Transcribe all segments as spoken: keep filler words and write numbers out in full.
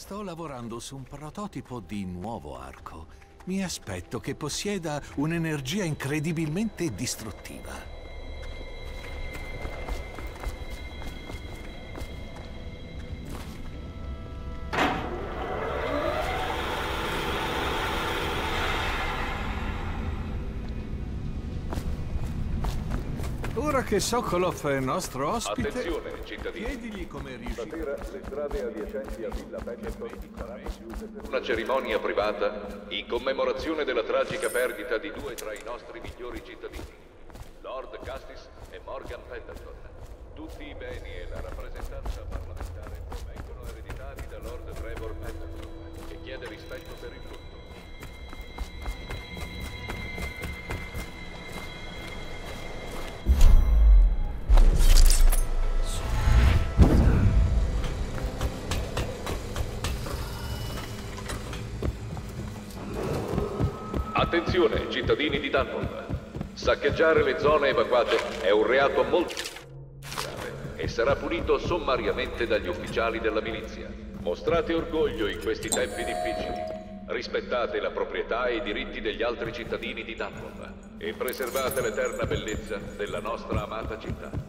Sto lavorando su un prototipo di nuovo arco. Mi aspetto che possieda un'energia incredibilmente distruttiva. Ora che Sokolov è nostro ospite, attenzione, cittadini. Chiedigli come riuscire. Stasera le strade adiacenti a Villa Pendleton saranno chiuse per una cerimonia privata in commemorazione della tragica perdita di due tra i nostri migliori cittadini, Lord Custis e Morgan Pendleton. Tutti i beni e la rappresentanza parlamentare provengono ereditati da Lord Trevor Pendleton, che chiede rispetto per il lutto. Attenzione, cittadini di Dunwall. Saccheggiare le zone evacuate è un reato molto grave e sarà punito sommariamente dagli ufficiali della milizia. Mostrate orgoglio in questi tempi difficili. Rispettate la proprietà e i diritti degli altri cittadini di Dunwall e preservate l'eterna bellezza della nostra amata città.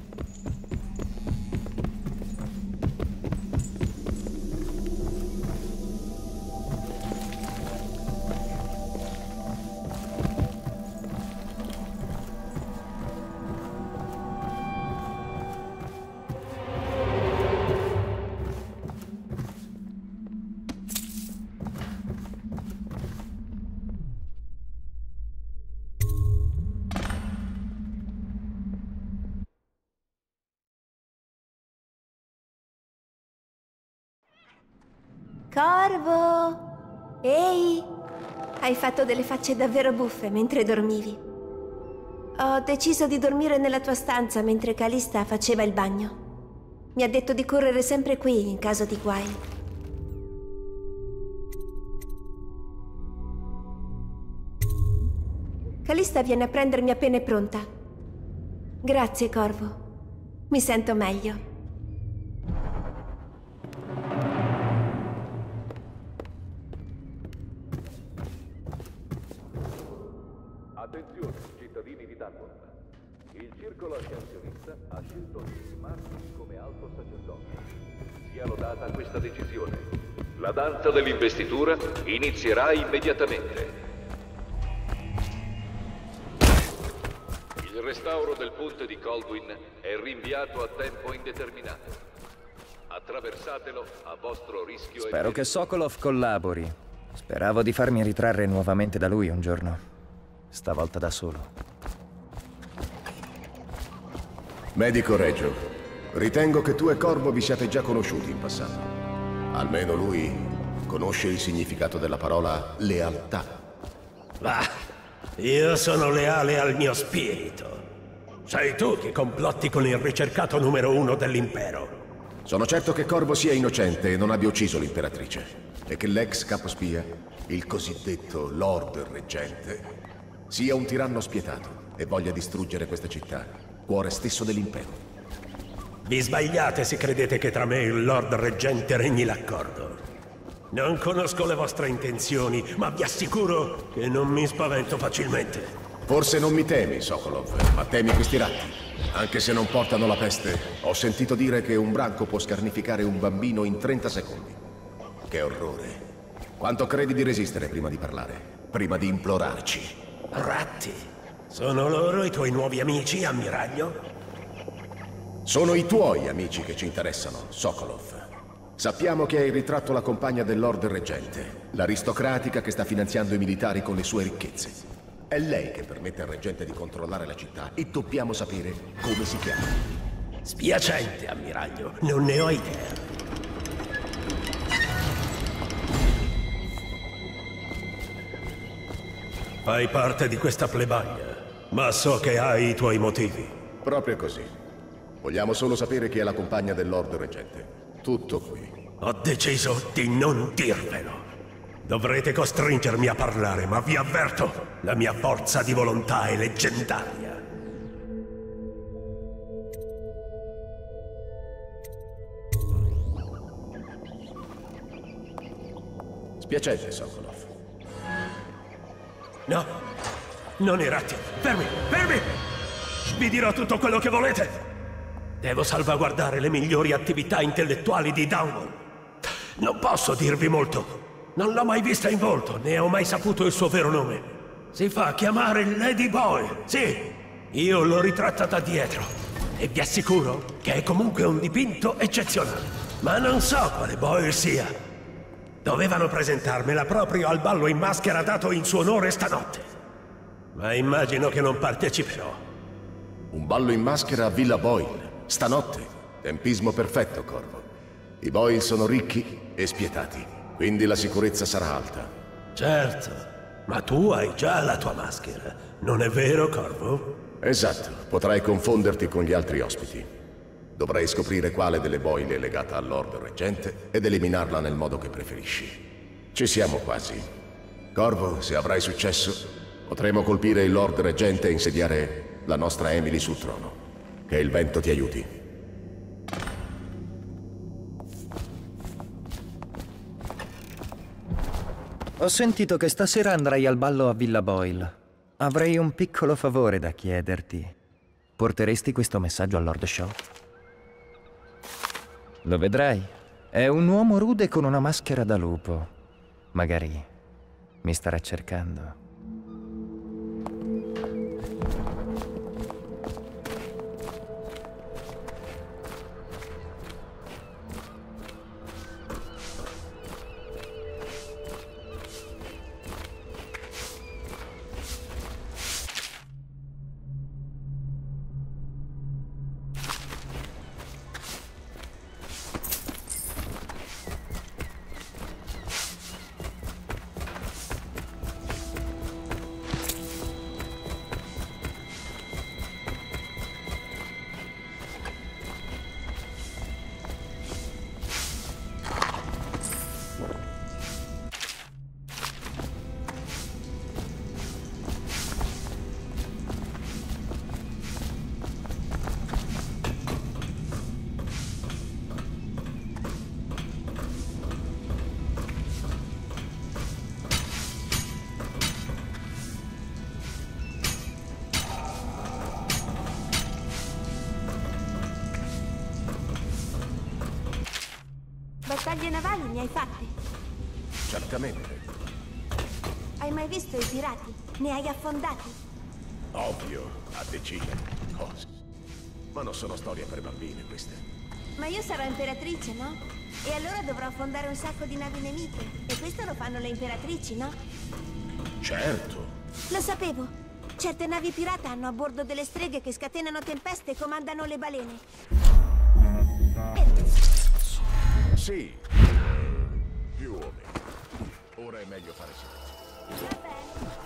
Corvo! Ehi! Hai fatto delle facce davvero buffe mentre dormivi. Ho deciso di dormire nella tua stanza mentre Calista faceva il bagno. Mi ha detto di correre sempre qui in caso di guai. Calista viene a prendermi appena è pronta. Grazie, Corvo. Mi sento meglio. Attenzione, cittadini di Dunwall. Il circolo ascensionista ha scelto Nick Martin come alto sacerdote. Sia lodata questa decisione. La danza dell'investitura inizierà immediatamente. Il restauro del ponte di Colwyn è rinviato a tempo indeterminato. Attraversatelo a vostro rischio. Spero che Sokolov collabori. Speravo di farmi ritrarre nuovamente da lui un giorno. Stavolta da solo. Medico Reggio, ritengo che tu e Corvo vi siate già conosciuti in passato. Almeno lui conosce il significato della parola lealtà. Ah, io sono leale al mio spirito. Sei tu che complotti con il ricercato numero uno dell'impero. Sono certo che Corvo sia innocente e non abbia ucciso l'imperatrice, e che l'ex capospia, il cosiddetto Lord Reggente, sia un tiranno spietato e voglia distruggere questa città, cuore stesso dell'impero. Vi sbagliate se credete che tra me e il Lord Reggente regni l'accordo. Non conosco le vostre intenzioni, ma vi assicuro che non mi spavento facilmente. Forse non mi temi, Sokolov, ma temi questi ratti. Anche se non portano la peste, ho sentito dire che un branco può scarnificare un bambino in trenta secondi. Che orrore. Quanto credi di resistere prima di parlare? Prima di implorarci? Ratti? Sono loro i tuoi nuovi amici, ammiraglio? Sono i tuoi amici che ci interessano, Sokolov. Sappiamo che hai ritratto la compagna del Lord Reggente, l'aristocratica che sta finanziando i militari con le sue ricchezze. È lei che permette al Reggente di controllare la città e dobbiamo sapere come si chiama. Spiacente, ammiraglio. Non ne ho idea. Fai parte di questa plebaglia, ma so che hai i tuoi motivi. Proprio così. Vogliamo solo sapere chi è la compagna del Lord Reggente. Tutto qui. Ho deciso di non dirvelo. Dovrete costringermi a parlare, ma vi avverto, la mia forza di volontà è leggendaria. Piacente, Sokolov. No, non i ratti. Fermi, fermi! Vi dirò tutto quello che volete. Devo salvaguardare le migliori attività intellettuali di Downwall. Non posso dirvi molto. Non l'ho mai vista in volto, né ho mai saputo il suo vero nome. Si fa chiamare Lady Boyle, sì. Io l'ho ritratta da dietro. E vi assicuro che è comunque un dipinto eccezionale. Ma non so quale Boyle sia. Dovevano presentarmela proprio al ballo in maschera dato in suo onore stanotte. Ma immagino che non parteciperò. Un ballo in maschera a Villa Boyle. Stanotte. Tempismo perfetto, Corvo. I Boyle sono ricchi e spietati, quindi la sicurezza sarà alta. Certo, ma tu hai già la tua maschera, non è vero, Corvo? Esatto, potrai confonderti con gli altri ospiti. Dovrai scoprire quale delle Boyle è legata al Lord Reggente ed eliminarla nel modo che preferisci. Ci siamo quasi. Corvo, se avrai successo, potremo colpire il Lord Reggente e insediare la nostra Emily sul trono. Che il vento ti aiuti. Ho sentito che stasera andrai al ballo a Villa Boyle. Avrei un piccolo favore da chiederti. Porteresti questo messaggio a Lord Shaw? Lo vedrai. È un uomo rude con una maschera da lupo. Magari mi starà cercando. Battaglie navali ne hai fatte? Certamente. Hai mai visto i pirati? Ne hai affondati? Ovvio, a decine di cose. Ma non sono storie per bambine queste. Ma io sarò imperatrice, no? E allora dovrò affondare un sacco di navi nemiche. E questo lo fanno le imperatrici, no? Certo. Lo sapevo. Certe navi pirata hanno a bordo delle streghe che scatenano tempeste e comandano le balene. E... Sì. Più o meno. Ora è meglio fare silenzio. Va bene.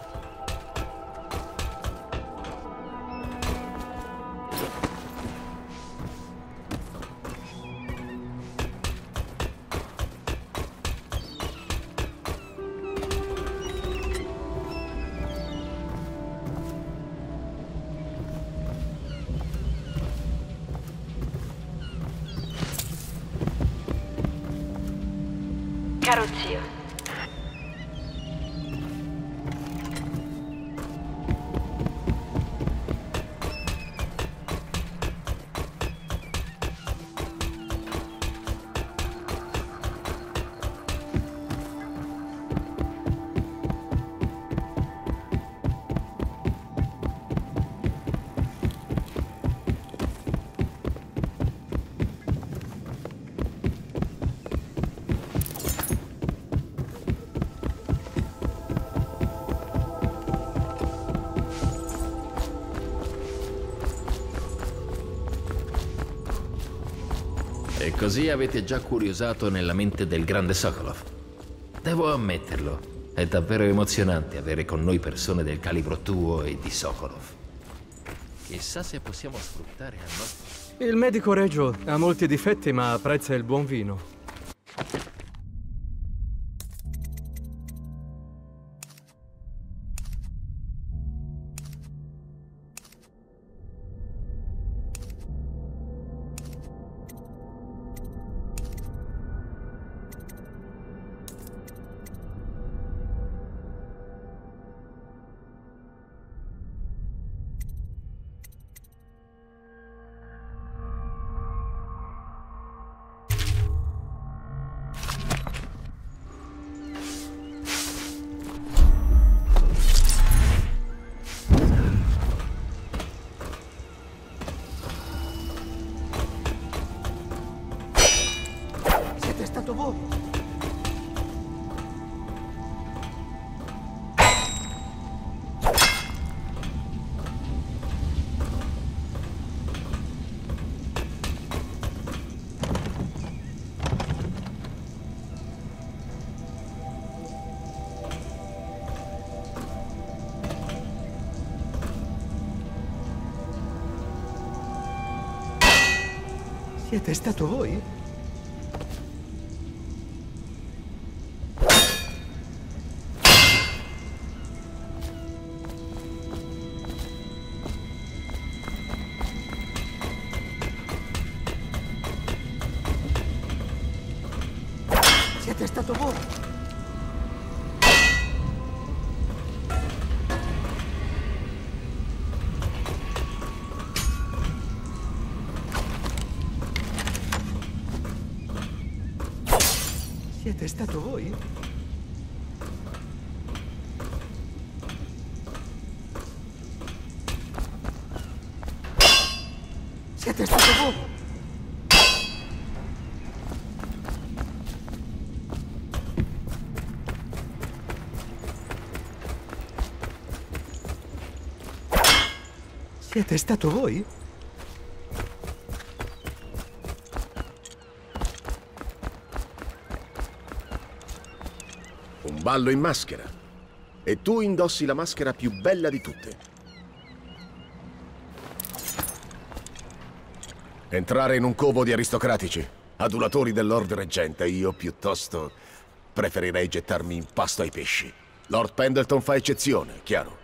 Caro zio, E così avete già curiosato nella mente del grande Sokolov. Devo ammetterlo, è davvero emozionante avere con noi persone del calibro tuo e di Sokolov. Chissà se possiamo sfruttare a nostro... Il medico Regio ha molti difetti, ma apprezza il buon vino. stato voi? Siete stato voi? Siete stato voi? Siete stato voi? Siete stato voi? Siete stato voi? Un ballo in maschera. E tu indossi la maschera più bella di tutte. Entrare in un covo di aristocratici, adulatori del Lord Reggente, io piuttosto preferirei gettarmi in pasto ai pesci. Lord Pendleton fa eccezione, chiaro?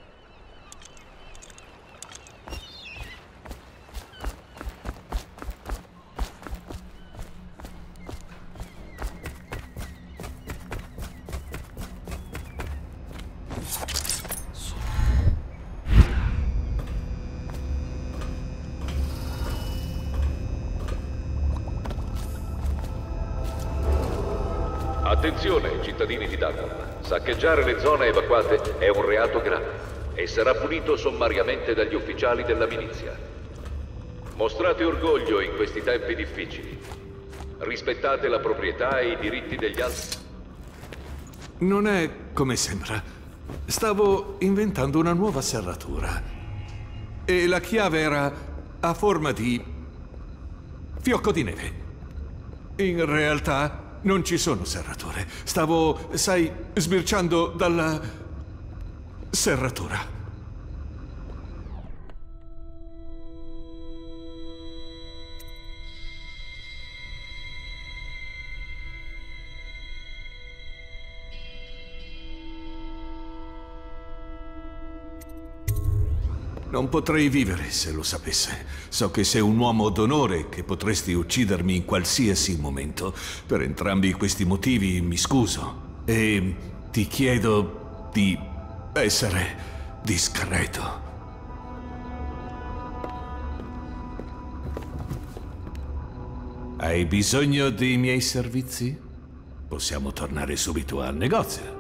Attenzione, cittadini di Dunwall. Saccheggiare le zone evacuate è un reato grave e sarà punito sommariamente dagli ufficiali della milizia. Mostrate orgoglio in questi tempi difficili. Rispettate la proprietà e i diritti degli altri. Non è come sembra. Stavo inventando una nuova serratura. E la chiave era a forma di fiocco di neve. In realtà non ci sono serrature. Stavo, sai, sbirciando dalla serratura. Non potrei vivere se lo sapesse. So che sei un uomo d'onore, che potresti uccidermi in qualsiasi momento. Per entrambi questi motivi mi scuso. E ti chiedo di essere discreto. Hai bisogno dei miei servizi? Possiamo tornare subito al negozio.